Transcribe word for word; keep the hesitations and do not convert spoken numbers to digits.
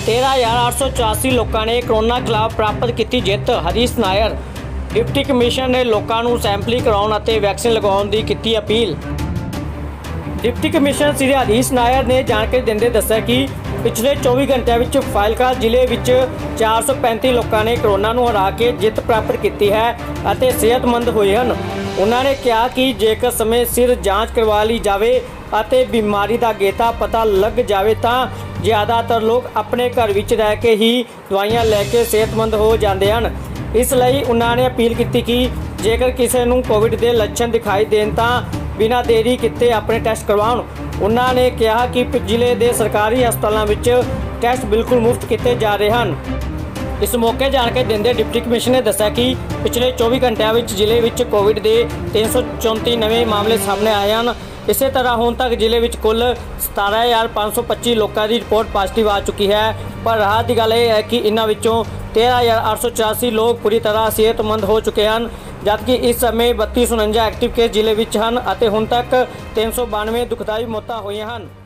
तेरह हज़ार आठ सौ चौरासी लोगों ने कोरोना खिलाफ प्राप्त की जिੱਤ। हरीश नायर। डिप्टी कमिश्नर ने लोगों को सैंपलिंग कराउण अते वैक्सीन लगवाउण दी कीती अपील। डिप्टी कमिश्नर श्री हरीश नायर ने जानकारी देंदे दस्सिया कि पिछले चौबीस घंटिया विच फाजिलका जिले विच चार सौ पैंती लोगों ने कोरोना नूं हरा के जिੱਤ प्राप्त की है अते सेहतमंद होए हन। उन्होंने कहा कि जेकर समय सिर जांच करवा ली जाए अते बीमारी का गेता पता लग जाए तो ज़्यादातर लोग अपने घर विच रह के ही दवाइयां लैके सेहतमंद हो जाते हैं। इसलिए उन्होंने अपील की कि जेकर किसी नूं कोविड के लक्षण दिखाई देन तो बिना देरी किए अपने टैसट करवाउण। उन्होंने कहा कि जिले के सरकारी हस्पतालों में टैसट बिल्कुल मुफ्त किए जा रहे हैं। इस मौके जानकारी देंदे डिप्टी कमिश्नर ने दस्सिया कि पिछले चौबीस घंटिया में जिले में कोविड के तीन सौ चौंती नवे मामले सामने आए हैं। इस तरह हुण तक जिले में कुल सतारह हज़ार पाँच सौ पच्ची लोगों की रिपोर्ट पॉजिटिव आ चुकी है। पर राहत की गल यह है कि इन्हां विचों तेरह हज़ार आठ सौ चौरासी लोग पूरी तरह सेहतमंद हो चुके हैं, जबकि इस समय बत्ती सौ उनंजा एक्टिव केस जिले में हैं। हुण तक तीन सौ बानवे दुखदाई मौतां होईयां हैं।